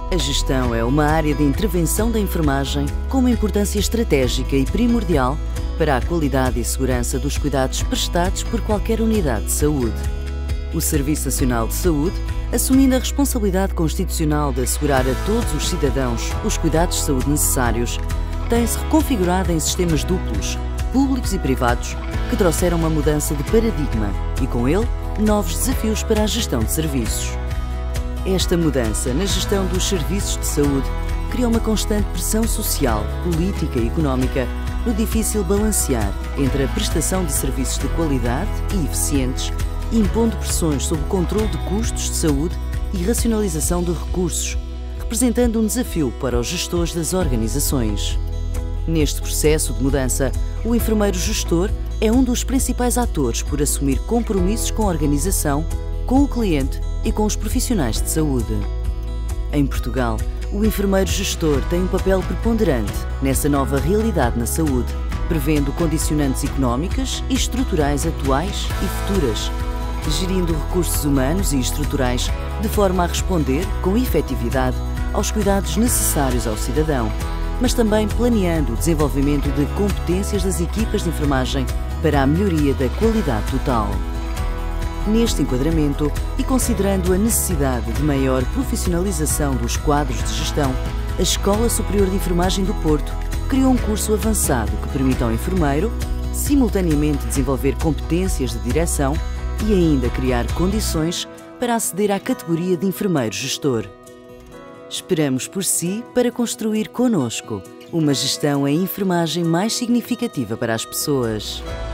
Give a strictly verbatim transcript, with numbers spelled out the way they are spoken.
A gestão é uma área de intervenção da enfermagem com uma importância estratégica e primordial para a qualidade e segurança dos cuidados prestados por qualquer unidade de saúde. O Serviço Nacional de Saúde, assumindo a responsabilidade constitucional de assegurar a todos os cidadãos os cuidados de saúde necessários, tem-se reconfigurado em sistemas duplos, públicos e privados, que trouxeram uma mudança de paradigma e, com ele, novos desafios para a gestão de serviços. Esta mudança na gestão dos serviços de saúde criou uma constante pressão social, política e económica no difícil balancear entre a prestação de serviços de qualidade e eficientes, impondo pressões sobre o controle de custos de saúde e racionalização de recursos, representando um desafio para os gestores das organizações. Neste processo de mudança, o enfermeiro gestor é um dos principais atores por assumir compromissos com a organização, com o cliente e com os profissionais de saúde. Em Portugal, o enfermeiro gestor tem um papel preponderante nessa nova realidade na saúde, prevendo condicionantes económicas e estruturais atuais e futuras, gerindo recursos humanos e estruturais de forma a responder com efetividade aos cuidados necessários ao cidadão, mas também planeando o desenvolvimento de competências das equipas de enfermagem para a melhoria da qualidade total. Neste enquadramento e considerando a necessidade de maior profissionalização dos quadros de gestão, a Escola Superior de Enfermagem do Porto criou um curso avançado que permite ao enfermeiro, simultaneamente, desenvolver competências de direção e ainda criar condições para aceder à categoria de enfermeiro gestor. Esperamos por si para construir connosco uma gestão em enfermagem mais significativa para as pessoas.